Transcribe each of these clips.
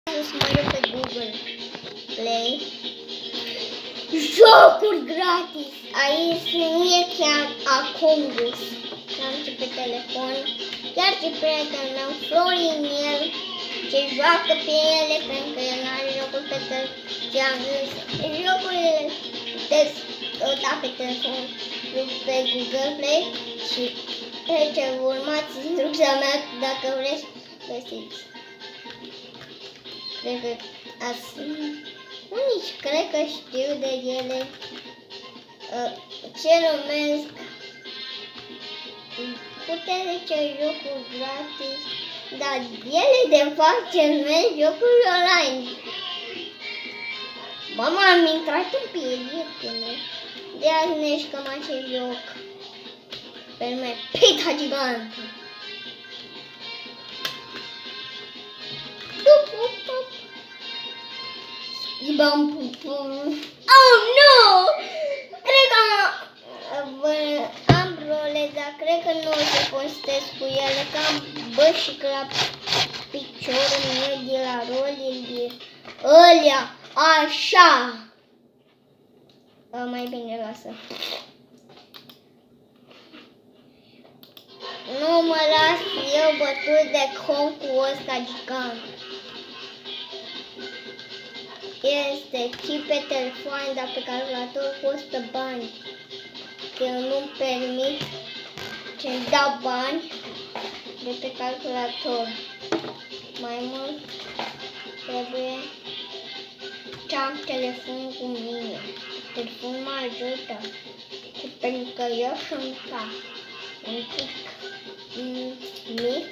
Să mă duc pe Google Play. Jocuri gratis. Aici mie chiar Acungus. Am și pe telefon. Chiar și prietenul meu, Florin, el ce joacă pe ele, pentru că el n-are jocuri pe telefon. Și am zis, jocurile da pe telefon, pe Google Play și ce urmați instrucția mea dacă vreți găsiți. Cred că unii cred că știu de ele. Ce numesc putere ce jocuri gratis, dar ele de fapt ce numesc jocuri online. Mama, am intrat în prietene. De azi ne jucăm acest joc pe nume Pita Gigantă. Oh, nu! Cred că am role, dar cred că nu o să postez cu ele, că am bășic la piciorul meu de la rolele ălea, așa. Mai bine lasă. Nu mă las eu bătut de concul ăsta gigant. Este și pe telefon, dar pe calculator costă bani. Că eu nu-mi permit să-mi dau bani de pe calculator. Mai mult trebuie să am telefon cu mine. Telefonul mă ajută. Și pentru că eu sunt un pic mic.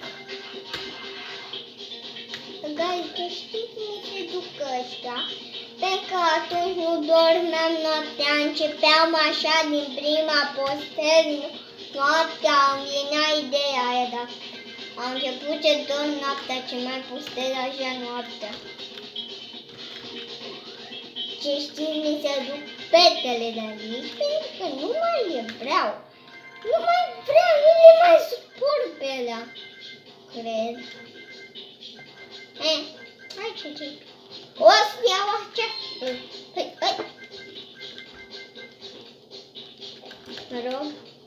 Guys, că știți cum se duc ăștia? Pentru că atunci nu dormeam noaptea, începeam așa din prima postez noaptea, îmi venea ideea aia, dar am început ce dorm noaptea, ce mai postez așa noaptea. Ce știți, mi se duc petele de aici, pentru că nu mai le vreau. Nu le mai suport pe alea, cred. Hai ce. O să iau aceasta. Hai. Mă rog.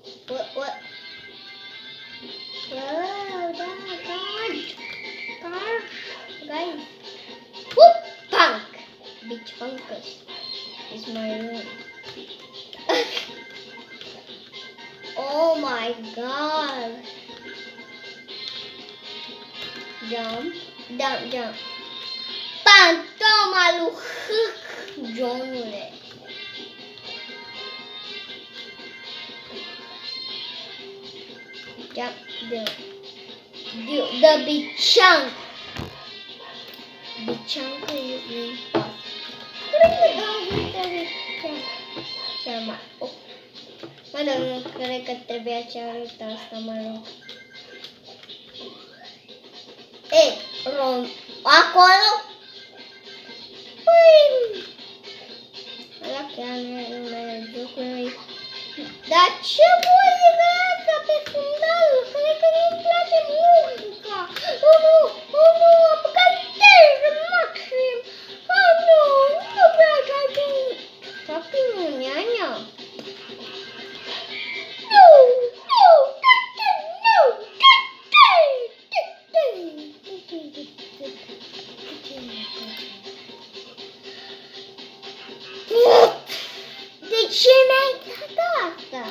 Da, guys. Punk. Bitch Funkus is my room. Oh my god. Jump. Fantoma lui Johnule. Jump the big chunk. Big chunk is really fast. Mă, dar nu cred că trebuia ce arăta asta, mă rog. Ei, Ron, acolo? Păi, ăla chiar nu e jocului. Dar ce muzică e asta pe fundal? Cred că nu-mi place muzica. Oh nu, am băgat viteză maxim. Oh nu vreau să ajung. Fac un nia. De ce mi-ai dat asta?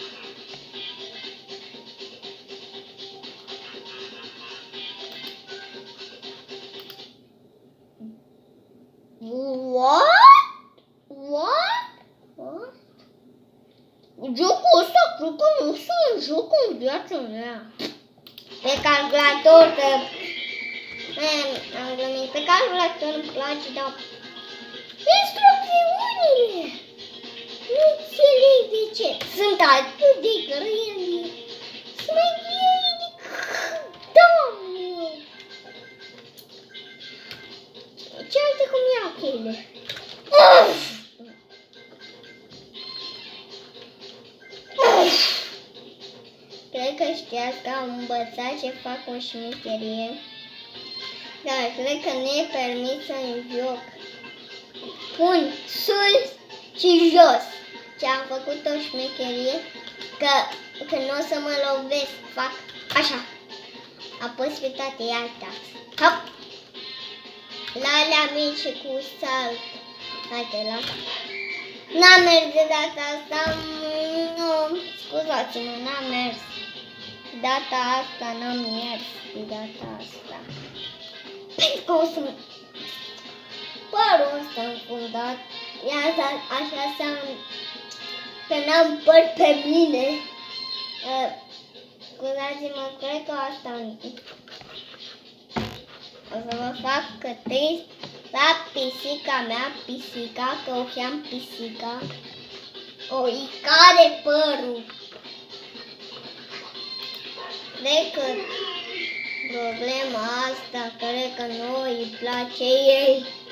What? Jocul ăsta cred că nu sunt joc în viața mea. Pe calculator, că am glumit, pe calculator îmi place, dar instrucțiunile nu înțeleg de ce. Sunt atât de grele. Sunt mai grele decât Doamne. Ce uite cum iau chele. Cred că știați că am învățat ce fac o șmecherie. Dar cred că nu e permis să-mi joc. Pun sus și jos. Ce am făcut o șmecherie, că nu o să mă lovesc, fac așa. Apoi pe toate iarta. Hop! La alea mici și cu salt. Haide, la. N-a mers de data asta, nu, scuzați-mă, n-a mers. Data asta n-am mers, de data asta. Pentru că o să... Părul ăsta înfundat, așa înseamnă că n-am păr pe mine. Scuzați-mă, cred că asta o să vă fac cătăi la pisica mea, pisica, că o cheam pisica. O îi cade părul. Decât problema asta, cred că nu îi place ei.